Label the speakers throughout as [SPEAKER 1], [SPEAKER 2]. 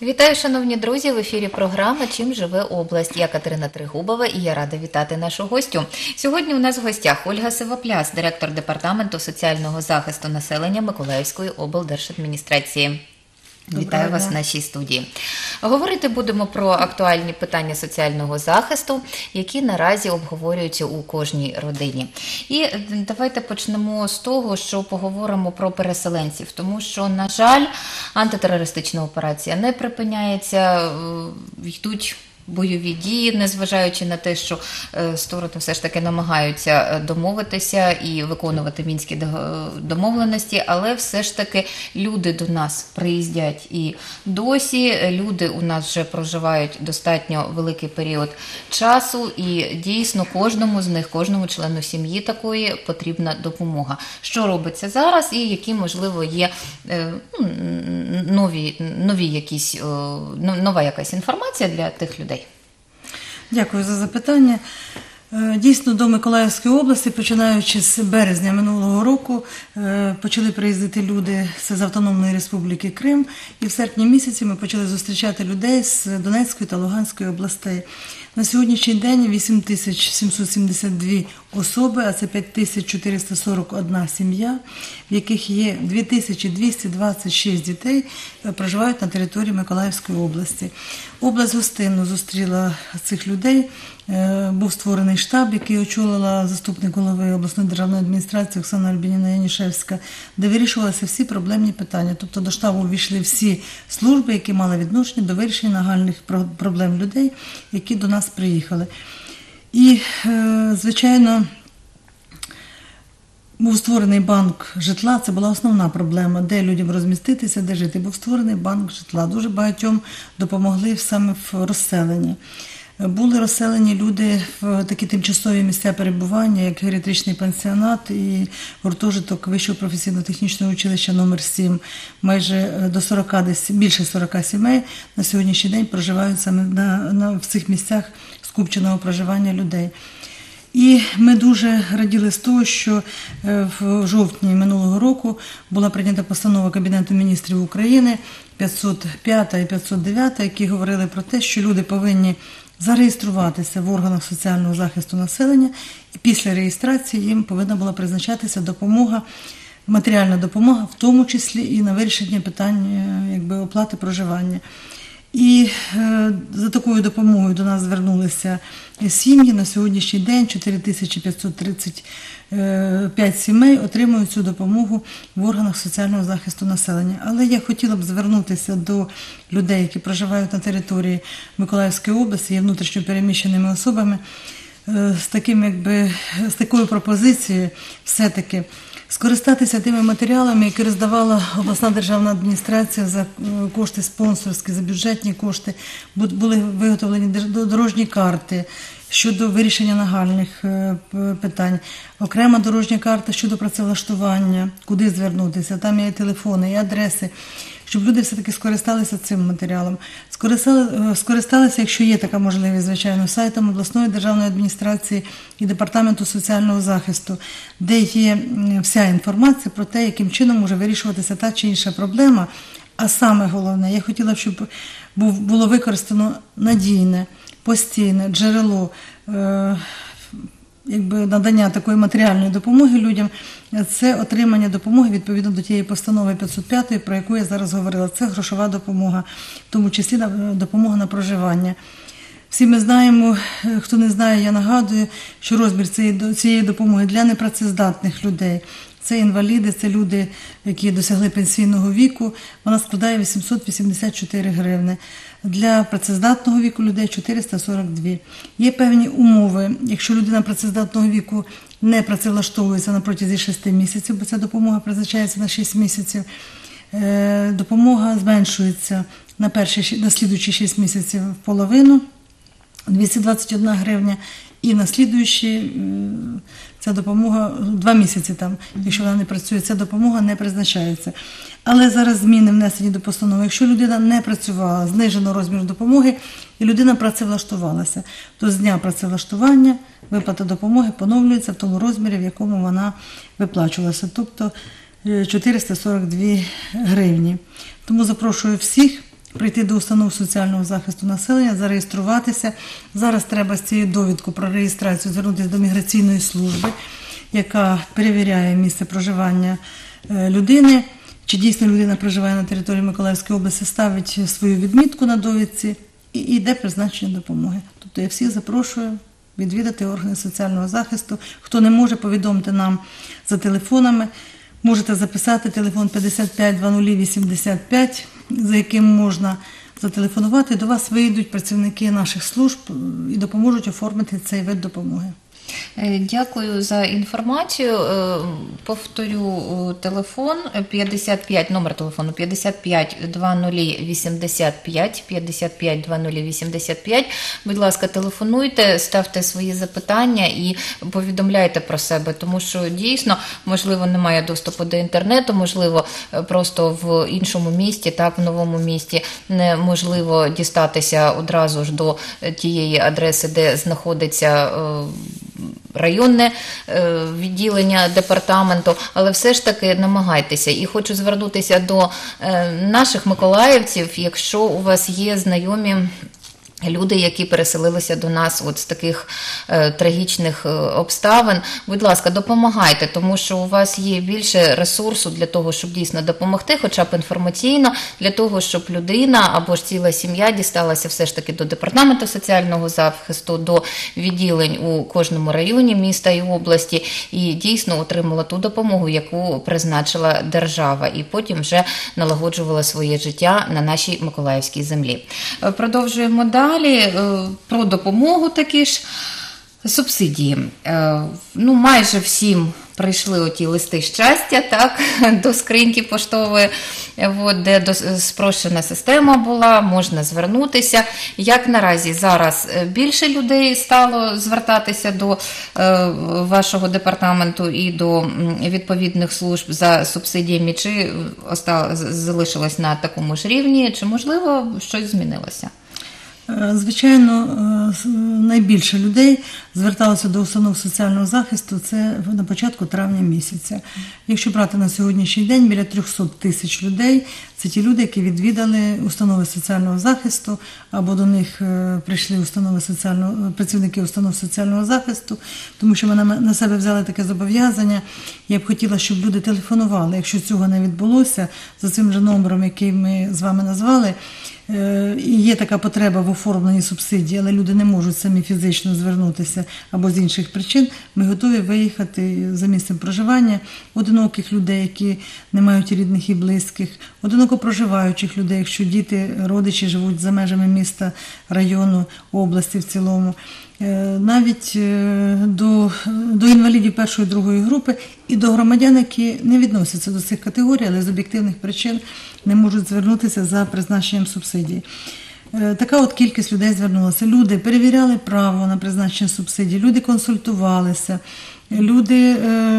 [SPEAKER 1] Вітаю, шановні друзі! В ефірі програма «Чим живе область». Я Катерина Тригубова і я рада вітати нашу гостю. Сьогодні у нас в гостях Ольга Сивопляс, директор Департаменту соціального захисту населення Миколаївської облдержадміністрації. Вітаю вас в нашій студії. Говорити будемо про актуальні питання соціального захисту, які наразі обговорюються у кожній родині. І давайте почнемо з того, що поговоримо про переселенців, тому що, на жаль, антитерористична операція не припиняється, йдуть бойові дії, незважаючи на те, що сторони все ж таки намагаються домовитися і виконувати мінські домовленості, але все ж таки люди до нас приїздять і досі, люди у нас вже проживають достатньо великий період часу і дійсно кожному з них, кожному члену сім'ї такої потрібна допомога. Що робиться зараз і які, можливо, є нова якась інформація для тих людей?
[SPEAKER 2] Дякую за запитання. Дійсно, до Миколаївської області, починаючи з березня минулого року, почали приїздити люди з Автономної Республіки Крим, і в серпні місяці ми почали зустрічати людей з Донецької та Луганської областей. На сьогоднішній день 8772 особи, а це 5441 сім'я, в яких є 2226 дітей, проживають на території Миколаївської області. Область гостинно зустріла цих людей. Був створений штаб, який очолила заступник голови обласної державної адміністрації Оксана Альбініна Янішевська, де вирішувалися всі проблемні питання. Тобто до штабу увійшли всі служби, які мали відношення до вирішення нагальних проблем людей, які до нас приїхали. І, звичайно, був створений банк житла, це була основна проблема, де людям розміститися, де жити. Був створений банк житла. Дуже багатьом допомогли саме в розселенні. Були розселені люди в такі тимчасові місця перебування, як геріатричний пансіонат і гуртожиток Вищого професійно-технічного училища номер 7. Майже до 40, десь більше 40 сімей на сьогоднішній день проживають саме в цих місцях скупченого проживання людей. І ми дуже раділи з того, що в жовтні минулого року була прийнята постанова Кабінету міністрів України 505 і 509, які говорили про те, що люди повинні зареєструватися в органах соціального захисту населення, і після реєстрації їм повинна була призначатися допомога, матеріальна допомога, в тому числі і на вирішення питань оплати проживання. І за такою допомогою до нас звернулися сім'ї. На сьогоднішній день 4535 сімей отримують цю допомогу в органах соціального захисту населення. Але я хотіла б звернутися до людей, які проживають на території Миколаївської області, є внутрішньо переміщеними особами, з такою пропозицією все-таки скористатися тими матеріалами, які роздавала обласна державна адміністрація за кошти спонсорські, за бюджетні кошти. Були виготовлені дорожні карти щодо вирішення нагальних питань. Окрема дорожня карта щодо працевлаштування, куди звернутися. Там є телефони, і адреси. Щоб люди все-таки скористалися цим матеріалом. Скористалися, якщо є така можливість, звичайно, сайтом обласної державної адміністрації і Департаменту соціального захисту, де є вся інформація про те, яким чином може вирішуватися та чи інша проблема. А саме головне, я хотіла б, щоб було використано надійне, постійне джерело надання такої матеріальної допомоги людям, це отримання допомоги відповідно до тієї постанови 505, про яку я зараз говорила. Це грошова допомога, в тому числі допомога на проживання. Всі ми знаємо, хто не знає, я нагадую, що розмір цієї допомоги для непрацездатних людей, це інваліди, це люди, які досягли пенсійного віку, вона складає 884 гривни. Для працездатного віку людей 442. Є певні умови. Якщо людина працездатного віку не працевлаштовується на протязі 6 місяців, бо ця допомога призначається на 6 місяців, допомога зменшується на слідуючі 6 місяців в половину, 221 гривня, і на слідуючі ця допомога 2 місяці, якщо вона не працює, ця допомога не призначається. Але зараз зміни внесені до постанови. Якщо людина не працювала, знижено розмір допомоги, і людина працевлаштувалася, то з дня працевлаштування виплата допомоги поновлюється в тому розмірі, в якому вона виплачувалася, тобто 442 гривні. Тому запрошую всіх, прийти до установ соціального захисту населення, зареєструватися. Зараз треба з цією довідкою про реєстрацію звернутися до міграційної служби, яка перевіряє місце проживання людини, чи дійсно людина проживає на території Миколаївської області, ставить свою відмітку на довідці і йде призначення допомоги. Тобто я всіх запрошую відвідати органи соціального захисту. Хто не може, повідомте нам за телефонами. Можете записати телефон 55 00 85, за яким можна зателефонувати. До вас вийдуть працівники наших служб і допоможуть оформити цей вид допомоги.
[SPEAKER 1] Дякую за інформацію. Повторю телефон 55, номер телефону 55 00 85, 55 00 85. Будь ласка, телефонуйте, ставте свої запитання і повідомляйте про себе, тому що дійсно, можливо, немає доступу до інтернету, можливо, просто в іншому місті, так, в новому місті неможливо дістатися одразу ж до тієї адреси, де знаходиться районне відділення департаменту, але все ж таки намагайтеся. І хочу звернутися до наших миколаївців, якщо у вас є знайомі люди, які переселилися до нас от з таких трагічних обставин, будь ласка, допомагайте, тому що у вас є більше ресурсу для того, щоб дійсно допомогти, хоча б інформаційно, для того, щоб людина або ж ціла сім'я дісталася все ж таки до департаменту соціального захисту, до відділень у кожному районі міста і області і дійсно отримала ту допомогу, яку призначила держава, і потім вже налагоджувала своє життя на нашій миколаївській землі. Продовжуємо далі. Про допомогу такі ж субсидії. Майже всім прийшли оті листи щастя, так, до скриньки поштової, де спрощена система була, можна звернутися. Як наразі зараз більше людей стало звертатися до вашого департаменту і до відповідних служб за субсидіями, чи залишилось на такому ж рівні, чи можливо щось змінилося?
[SPEAKER 2] Звичайно, найбільше людей зверталося до установ соціального захисту це на початку травня місяця. Якщо брати на сьогоднішній день, біля 300 тисяч людей – це ті люди, які відвідали установи соціального захисту, або до них прийшли працівники установ соціального захисту, тому що ми на себе взяли таке зобов'язання. Я б хотіла, щоб люди телефонували. Якщо цього не відбулося, за цим же номером, який ми з вами назвали, і є така потреба в оформленні субсидій, але люди не можуть самі фізично звернутися або з інших причин, ми готові виїхати за місцем проживання одиноких людей, які не мають рідних і близьких, одиноко проживаючих людей, якщо діти, родичі живуть за межами міста, району, області в цілому, навіть до інвалідів першої і другої групи і до громадян, які не відносяться до цих категорій, але з об'єктивних причин не можуть звернутися за призначенням субсидій. Така от кількість людей звернулася. Люди перевіряли право на призначення субсидій, люди консультувалися, люди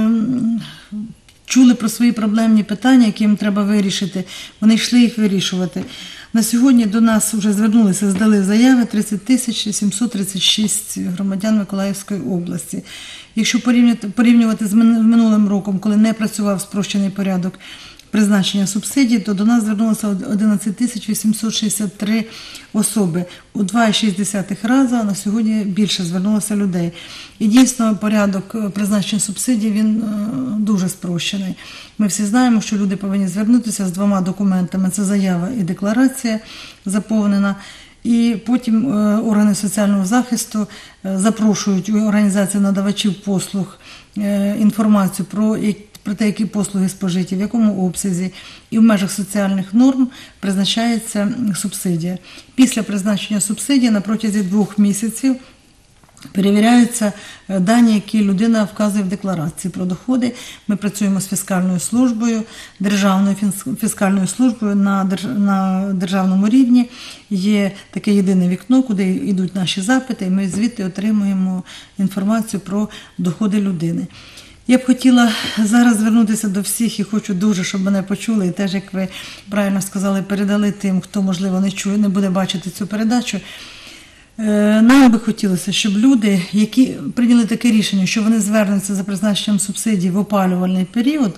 [SPEAKER 2] чули про свої проблемні питання, які їм треба вирішити, вони йшли їх вирішувати. На сьогодні до нас вже звернулися, здали заяви 30 736 громадян Миколаївської області. Якщо порівнювати з минулим роком, коли не працював спрощений порядок призначення субсидій, то до нас звернулося 11 863 особи. У 2,6 рази на сьогодні більше звернулося людей. І дійсно порядок призначення субсидій, він дуже спрощений. Ми всі знаємо, що люди повинні звернутися з 2 документами. Це заява і декларація заповнена. І потім органи соціального захисту запрошують у організації надавачів послуг інформацію про те, які послуги спожиті, в якому обсязі і в межах соціальних норм призначається субсидія. Після призначення субсидії на протязі 2 місяців перевіряються дані, які людина вказує в декларації про доходи. Ми працюємо з фіскальною службою, державною фіскальною службою на державному рівні. Є таке єдине вікно, куди йдуть наші запити, і ми звідти отримуємо інформацію про доходи людини. Я б хотіла зараз звернутися до всіх і хочу дуже, щоб мене почули, і теж, як ви правильно сказали, передали тим, хто, можливо, не чує, не буде бачити цю передачу. Нам би хотілося, щоб люди, які прийняли таке рішення, що вони звернуться за призначенням субсидій в опалювальний період,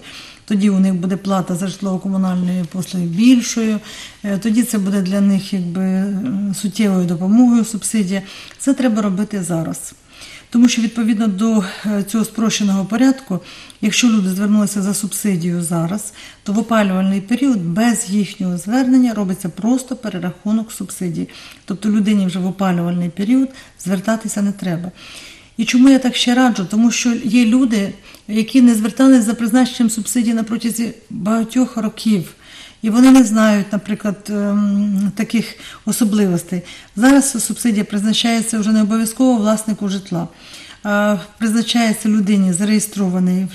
[SPEAKER 2] тоді у них буде плата за житлово-комунальні послуги більшою, тоді це буде для них якби суттєвою допомогою субсидія. Це треба робити зараз. Тому що відповідно до цього спрощеного порядку, якщо люди звернулися за субсидію зараз, то в опалювальний період без їхнього звернення робиться просто перерахунок субсидії. Тобто людині вже в опалювальний період звертатися не треба. І чому я так ще раджу? Тому що є люди, які не зверталися за призначенням субсидії на протязі багатьох років. І вони не знають, наприклад, таких особливостей. Зараз субсидія призначається вже не обов'язково власнику житла, а призначається людині, зареєстрованій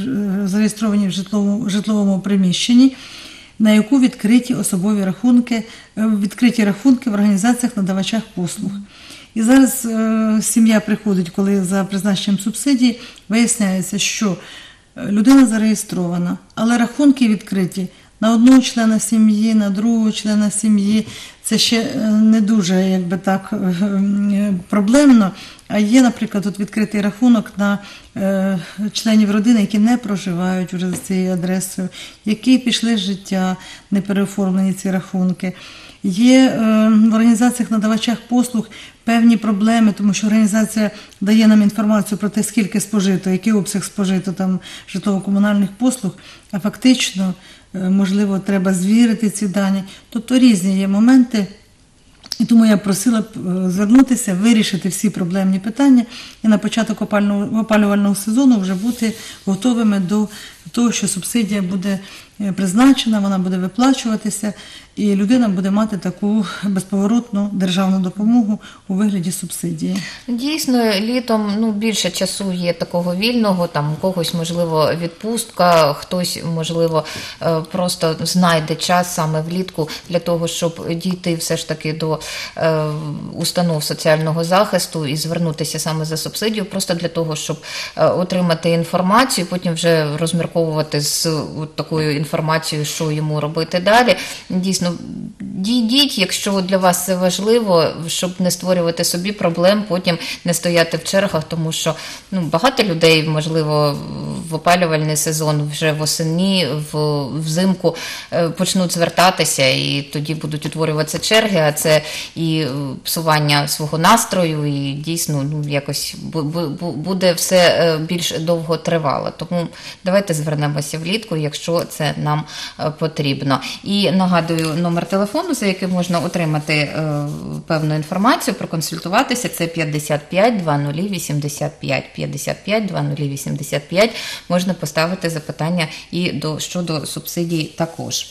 [SPEAKER 2] в житловому приміщенні, на яку відкриті особові рахунки, відкриті рахунки в організаціях-надавачах послуг. І зараз сім'я приходить, коли за призначенням субсидії виясняється, що людина зареєстрована, але рахунки відкриті на одного члена сім'ї, на другого члена сім'ї. Це ще не дуже, якби так, проблемно. А є, наприклад, тут відкритий рахунок на членів родини, які не проживають вже за цією адресою, які пішли з життя, не переоформлені ці рахунки. Є в організаціях-надавачах послуг певні проблеми, тому що організація дає нам інформацію про те, скільки спожито, який обсяг спожито там житлово-комунальних послуг, а фактично, можливо, треба звірити ці дані. Тобто різні є моменти. І тому я просила б звернутися, вирішити всі проблемні питання і на початок опалювального сезону вже бути готовими до того, що субсидія буде призначена, вона буде виплачуватися, і людина буде мати таку безповоротну державну допомогу у вигляді субсидії.
[SPEAKER 1] Дійсно, літом більше часу є такого вільного, там у когось, можливо, відпустка, хтось, можливо, просто знайде час саме влітку для того, щоб дійти все ж таки до установ соціального захисту і звернутися саме за субсидію, просто для того, щоб отримати інформацію, потім вже розмірковувати з такою інформацією, що йому робити далі. Дійсно, дійдіть, якщо для вас це важливо, щоб не створювати собі проблем, потім не стояти в чергах, тому що багато людей, можливо, в опалювальний сезон вже восени, взимку почнуть звертатися, і тоді будуть утворюватися черги, а це і псування свого настрою, і дійсно якось буде все більш довго тривало. Тому давайте звернемося влітку, якщо це нам потрібно. І нагадую, номер телефону, за яким можна отримати певну інформацію, проконсультуватися, це 55 20 85. 55 20 85. Можна поставити запитання і щодо субсидій також.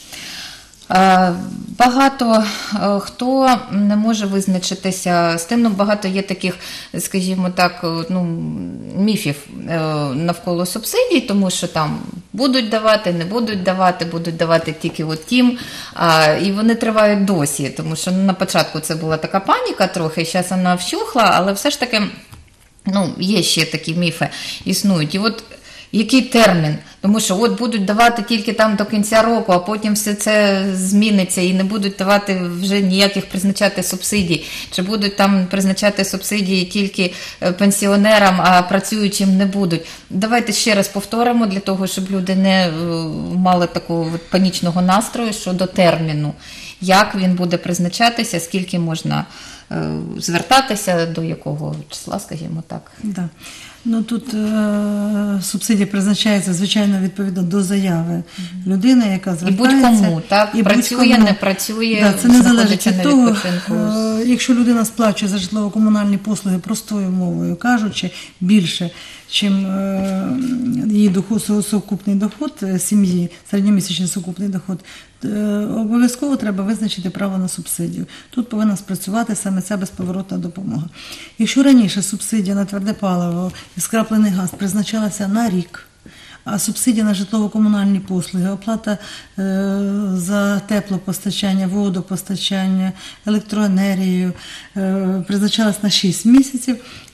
[SPEAKER 1] Багато хто не може визначитися з тим, багато є таких, скажімо так, міфів навколо субсидій, тому що там будуть давати, не будуть давати тільки тим, і вони тривають досі, тому що на початку це була така паніка трохи, зараз вона вщухла, але все ж таки, є ще такі міфи, існують. І який термін? Тому що будуть давати тільки там до кінця року, а потім все це зміниться і не будуть давати вже ніяких призначати субсидій. Чи будуть там призначати субсидії тільки пенсіонерам, а працюючим не будуть. Давайте ще раз повторимо, для того, щоб люди не мали такого панічного настрою щодо терміну. Як він буде призначатися, скільки можна звертатися, до якого числа, скажімо так.
[SPEAKER 2] Да. Тут субсидія призначається, звичайно, відповідно до заяви людини, яка звертається.
[SPEAKER 1] І будь-кому, так? І працює, не працює,
[SPEAKER 2] це не залежить від того, якщо людина сплачує за житлово-комунальні послуги простою мовою кажучи, більше, чим її сукупний доход сім'ї, середньомісячний сукупний доход, обов'язково треба визначити право на субсидію. Тут повинна спрацювати саме ця безповоротна допомога. Якщо раніше субсидія на тверде паливо і скраплений газ призначалася на рік, а субсидія на житлово-комунальні послуги, оплата за теплопостачання, водопостачання, електроенергію призначалась на 6 місяців,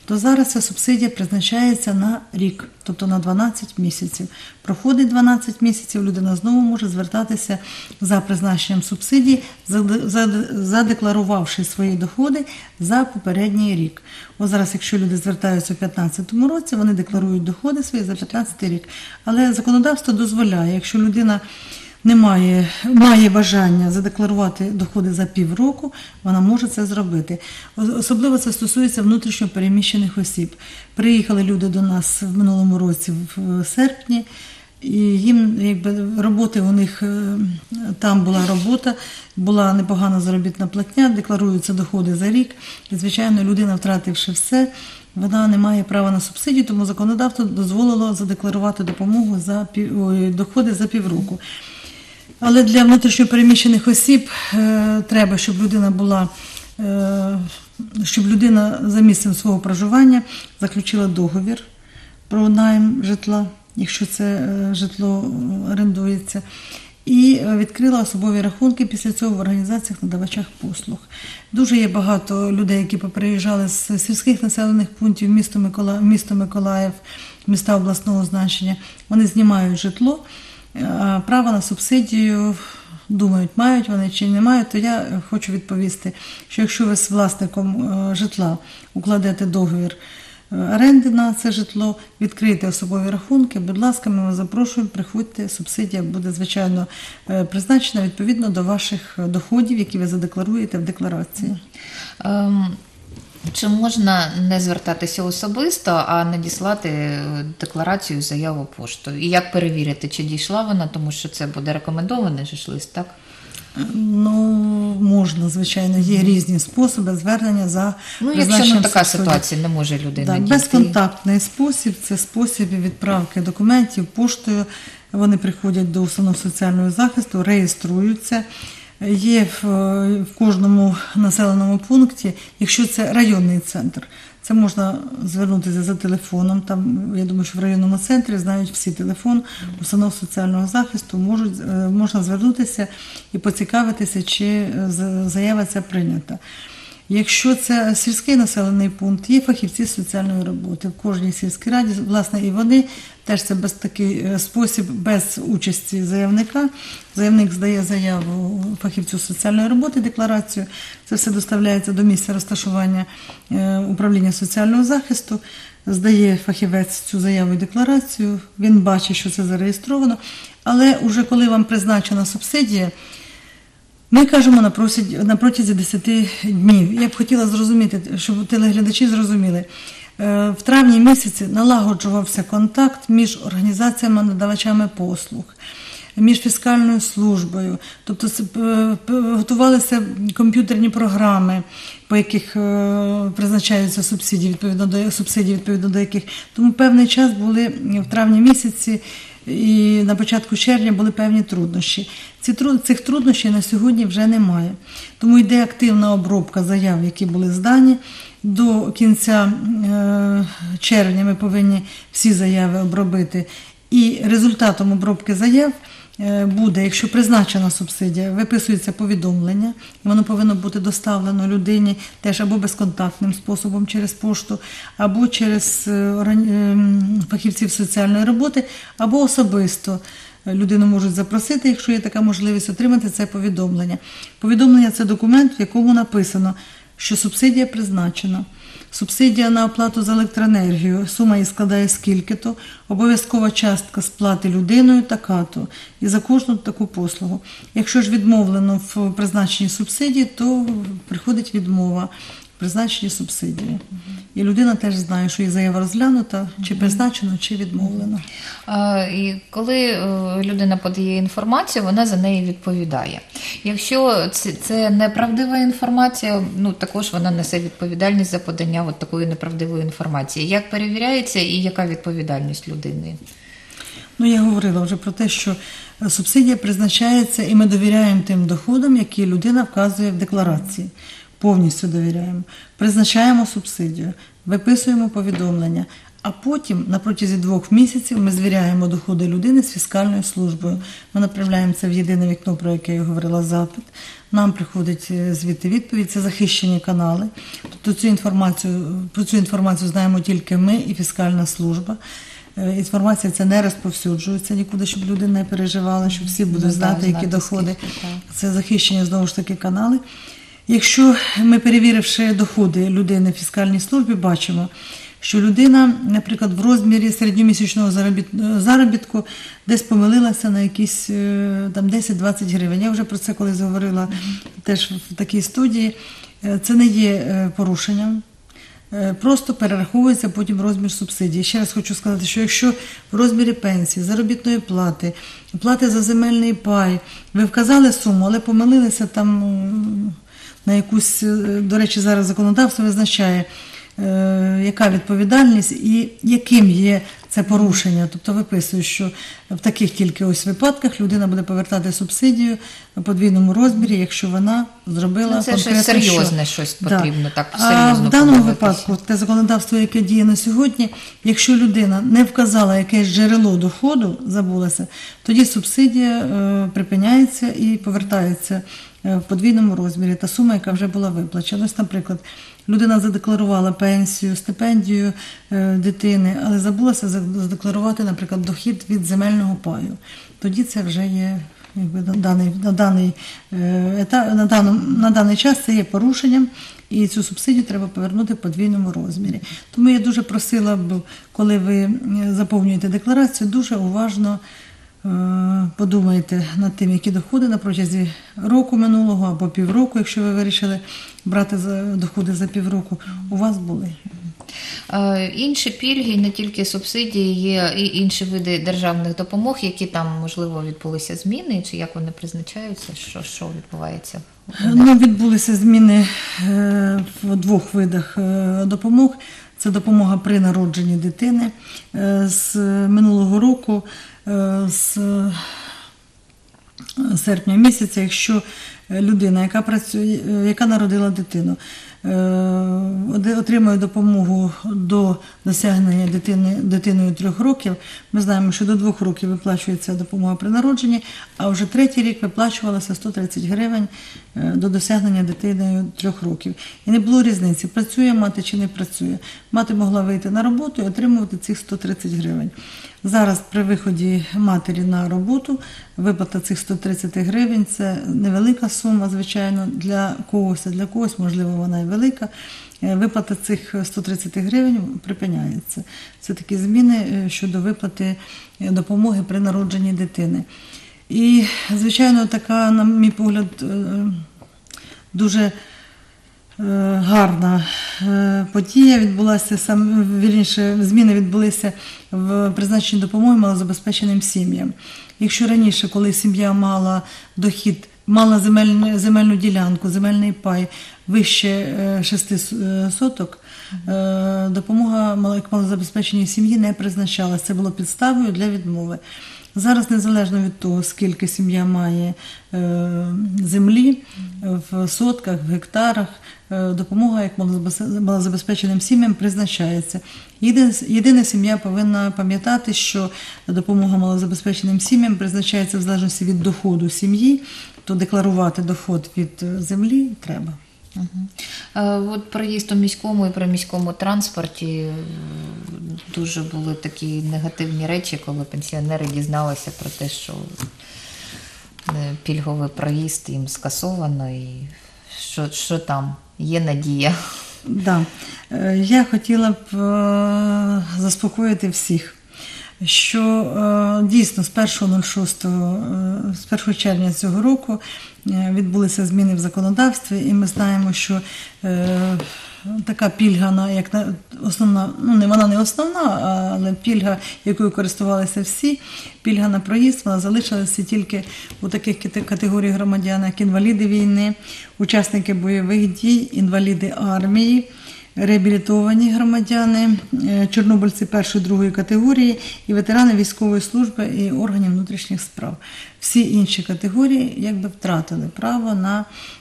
[SPEAKER 2] то зараз ця субсидія призначається на рік, тобто на 12 місяців. Проходить 12 місяців, людина знову може звертатися за призначенням субсидії, задекларувавши свої доходи за попередній рік. Ось зараз, якщо люди звертаються у 2015 році, вони декларують доходи свої за 2015 рік. Але законодавство дозволяє, якщо людина має бажання задекларувати доходи за півроку, вона може це зробити. Особливо це стосується внутрішньо переміщених осіб. Приїхали люди до нас в минулому році в серпні, і їм роботи у них, там була робота, була непогана заробітна платня, декларуються доходи за рік. І, звичайно, людина, втративши все, вона не має права на субсидію, тому законодавство дозволило задекларувати допомогу доходи за півроку. Але для внутрішньопереміщених осіб треба, щоб людина за місцем свого проживання заключила договір про найм житла, якщо це житло орендується, і відкрила особові рахунки після цього в організаціях надавачах послуг. Дуже є багато людей, які поприїжджали з сільських населених пунктів, місто Миколаїв, міста обласного значення. Вони знімають житло. Право на субсидію, думають, мають вони чи не мають, то я хочу відповісти, що якщо ви з власником житла укладете договір оренди на це житло, відкрийте особові рахунки, будь ласка, ми вас запрошуємо, приходьте, субсидія буде, звичайно, призначена відповідно до ваших доходів, які ви задекларуєте в декларації.
[SPEAKER 1] Чи можна не звертатися особисто, а надіслати декларацію, заяву поштою? І як перевірити, чи дійшла вона, тому що це буде рекомендований же ж лист, так?
[SPEAKER 2] Ну, можна, звичайно, є різні способи звернення за призначенням
[SPEAKER 1] якщо така
[SPEAKER 2] субсидії.
[SPEAKER 1] Ситуація, не може людина дійти.
[SPEAKER 2] Безконтактний спосіб – це спосіб відправки документів поштою. Вони приходять до установ соціального захисту, реєструються. Є в кожному населеному пункті, якщо це районний центр, це можна звернутися за телефоном. Там, я думаю, що в районному центрі знають всі телефон установ соціального захисту, можна звернутися і поцікавитися, чи заява ця прийнята. Якщо це сільський населений пункт, є фахівці соціальної роботи в кожній сільській раді, власне, і вони теж це такий спосіб без участі заявника. Заявник здає заяву фахівцю соціальної роботи, декларацію, це все доставляється до місця розташування управління соціального захисту, здає фахівець цю заяву і декларацію, він бачить, що це зареєстровано, але вже коли вам призначена субсидія, ми кажемо на протязі 10 днів. Я б хотіла зрозуміти, щоб телеглядачі зрозуміли. В травні місяці налагоджувався контакт між організаціями-надавачами послуг, між фіскальною службою. Тобто готувалися комп'ютерні програми, по яких призначаються субсидії, відповідно до яких. Тому певний час були в травні місяці і на початку червня були певні труднощі. Цих труднощів на сьогодні вже немає. Тому йде активна обробка заяв, які були здані. До кінця червня ми повинні всі заяви обробити. І результатом обробки заяв буде, якщо призначена субсидія, виписується повідомлення, і воно повинно бути доставлено людині теж або безконтактним способом через пошту, або через фахівців соціальної роботи, або особисто. Людину можуть запросити, якщо є така можливість, отримати це повідомлення. Повідомлення – це документ, в якому написано, що субсидія призначена. Субсидія на оплату за електроенергію, сума її складає скільки-то, обов'язкова частка сплати людиною така-то, і за кожну таку послугу. Якщо ж відмовлено в призначенні субсидії, то приходить відмова в призначенні субсидії. І людина теж знає, що її заява розглянута, чи призначено, чи відмовлено.
[SPEAKER 1] І коли людина подає інформацію, вона за неї відповідає. Якщо це неправдива інформація, також вона несе відповідальність за подання такої неправдивої інформації. Як перевіряється і яка відповідальність людини?
[SPEAKER 2] Я говорила вже про те, що субсидія призначається, і ми довіряємо тим доходам, які людина вказує в декларації. Повністю довіряємо. Призначаємо субсидію, виписуємо повідомлення, а потім на протязі 2 місяців ми звіряємо доходи людини з фіскальною службою. Ми направляємо це в єдине вікно, про яке я говорила, запит. Нам приходить звідти відповідь, це захищені канали. Тобто Про цю інформацію знаємо тільки ми і фіскальна служба. Інформація ця не розповсюджується нікуди, щоб люди не переживали, щоб всі будуть знати, які доходи. Це захищені, знову ж таки, канали. Якщо ми, перевіривши доходи людини в фіскальній службі, бачимо, що людина, наприклад, в розмірі середньомісячного заробітку десь помилилася на якісь там 10-20 гривень. Я вже про це колись говорила теж в такій студії. Це не є порушенням. Просто перераховується потім розмір субсидії. Ще раз хочу сказати, що якщо в розмірі пенсії, заробітної плати, плати за земельний пай, ви вказали суму, але помилилися там на якусь, до речі, зараз законодавство визначає, яка відповідальність і яким є це порушення. Тобто виписує, що в таких тільки ось випадках людина буде повертати субсидію в подвійному розмірі, якщо вона зробила конкретно
[SPEAKER 1] це серйозне щось потрібно, так,
[SPEAKER 2] А
[SPEAKER 1] серйозно
[SPEAKER 2] в даному
[SPEAKER 1] подивитися.
[SPEAKER 2] випадку те законодавство, яке діє на сьогодні, якщо людина не вказала якесь джерело доходу, забулася, тоді субсидія припиняється і повертається в подвійному розмірі та сума, яка вже була виплачена. Ось, наприклад, людина задекларувала пенсію, стипендію дитини, але забулася задекларувати, наприклад, дохід від земельного паю. Тоді це вже є, якби, на даний час це є порушенням, і цю субсидію треба повернути в подвійному розмірі. Тому я дуже просила б, коли ви заповнюєте декларацію, дуже уважно подумайте над тим, які доходи на протязі року минулого або півроку, якщо ви вирішили брати доходи за півроку, у вас були.
[SPEAKER 1] Інші пільги, не тільки субсидії, є і інші види державних допомог, які там, можливо, відбулися зміни, чи як вони призначаються, що відбувається?
[SPEAKER 2] Відбулися зміни в двох видах допомог. Це допомога при народженні дитини. З минулого року, з серпня місяця, якщо людина, яка працює, яка народила дитину, отримує допомогу до досягнення дитиною 3 років. Ми знаємо, що до 2 років виплачується допомога при народженні, а вже 3-й рік виплачувалося 130 гривень до досягнення дитиною 3 років. І не було різниці, працює мати чи не працює. Мати могла вийти на роботу і отримувати цих 130 гривень. Зараз при виході матері на роботу виплата цих 130 гривень – це невелика сума, звичайно, для когось, можливо, вона і велика. Виплата цих 130 гривень припиняється. Це такі зміни щодо виплати допомоги при народженні дитини. І, звичайно, така, на мій погляд, дуже гарна подія відбулася, зміни відбулися в призначенні допомоги малозабезпеченим сім'ям. Якщо раніше, коли сім'я мала дохід, мала земельну ділянку, земельний пай вище 6 соток, допомога малозабезпеченій сім'ї не призначалася. Це було підставою для відмови. Зараз, незалежно від того, скільки сім'я має землі, в сотках, в гектарах, допомога як малозабезпеченим сім'ям призначається. Єдине, сім'я повинна пам'ятати, що допомога малозабезпеченим сім'ям призначається в залежності від доходу сім'ї, то декларувати доход від землі треба.
[SPEAKER 1] От проїзд у міському і приміському транспорті дуже були такі негативні речі, коли пенсіонери дізналися про те, що пільговий проїзд їм скасовано, і що там є надія.
[SPEAKER 2] Да. Я хотіла б заспокоїти всіх, що дійсно з 1 червня цього року відбулися зміни в законодавстві, і ми знаємо, що така пільга, як основна, вона не основна, але пільга, якою користувалися всі, пільга на проїзд, вона залишилася тільки у таких категорій громадян, як інваліди війни, учасники бойових дій, інваліди армії, реабілітовані громадяни, чорнобильці 1-2 категорії і ветерани військової служби і органів внутрішніх справ. Всі інші категорії якби втратили право на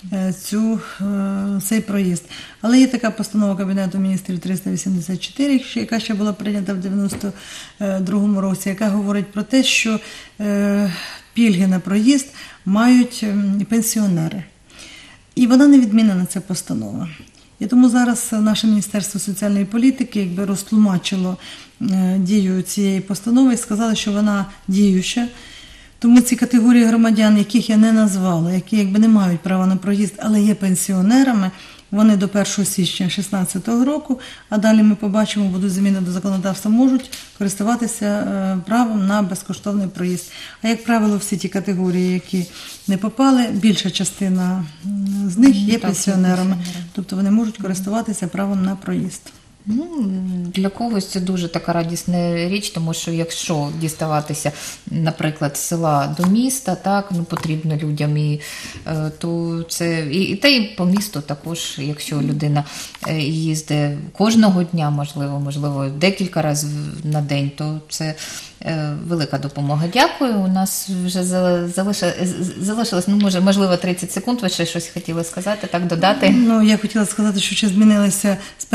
[SPEAKER 2] цей проїзд. Але є така постанова Кабінету міністрів 384, яка ще була прийнята в 92-му році, яка говорить про те, що пільги на проїзд мають пенсіонери. І вона не відмінена, ця постанова. І тому зараз наше Міністерство соціальної політики якби розтлумачило дію цієї постанови і сказали, що вона діюча. Тому ці категорії громадян, яких я не назвала, які якби не мають права на проїзд, але є пенсіонерами, вони до 1 січня 2016 року, а далі ми побачимо, будуть зміни до законодавства, можуть користуватися правом на безкоштовний проїзд. А як правило, всі ті категорії, які не попали, більша частина з них є пенсіонерами, тобто вони можуть користуватися правом на проїзд.
[SPEAKER 1] Ну, для когось це дуже така радісна річ, тому що якщо діставатися, наприклад, з села до міста, так, ну, потрібно людям, то це, і та й по місту також, якщо людина їздить кожного дня, можливо, декілька разів на день, то це велика допомога. Дякую. У нас вже залишилось, можливо, 30 секунд. Ви ще щось хотіли сказати, так, додати?
[SPEAKER 2] Ну, я хотіла сказати, що ще змінилися з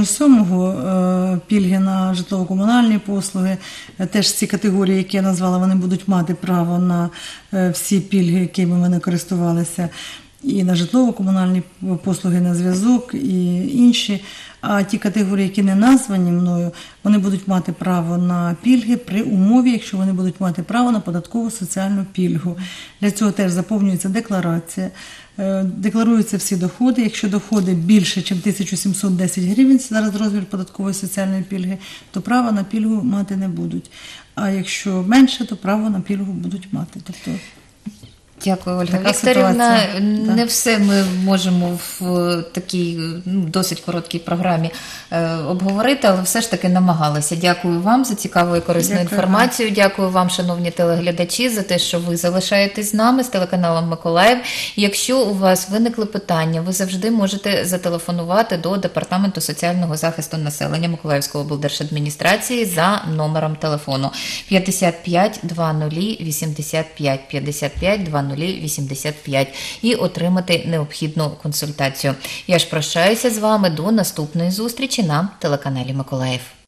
[SPEAKER 2] 1.07 пільги на житлово-комунальні послуги. Теж ці категорії, які я назвала, вони будуть мати право на всі пільги, якими вони користувалися. І на житлово-комунальні послуги, на зв'язок, і інші. А ті категорії, які не названі мною, вони будуть мати право на пільги при умові, якщо вони будуть мати право на податкову соціальну пільгу. Для цього теж заповнюється декларація, декларуються всі доходи. Якщо доходи більше, ніж 1710 гривень, зараз розмір податкової соціальної пільги, то право на пільгу мати не будуть. А якщо менше, то право на пільгу будуть мати. Тобто,
[SPEAKER 1] дякую, Ольга
[SPEAKER 2] така
[SPEAKER 1] Вікторівна.
[SPEAKER 2] ситуація.
[SPEAKER 1] Не все ми можемо в такій досить короткій програмі обговорити, але все ж таки намагалися. Дякую вам за цікаву і корисну інформацію. Дякую вам, шановні телеглядачі, за те, що ви залишаєтесь з нами, з телеканалом Миколаїв. Якщо у вас виникли питання, ви завжди можете зателефонувати до Департаменту соціального захисту населення Миколаївської облдержадміністрації за номером телефону 55 00 85 55 00 85 і отримати необхідну консультацію. Я ж прощаюся з вами до наступної зустрічі на телеканалі Миколаїв.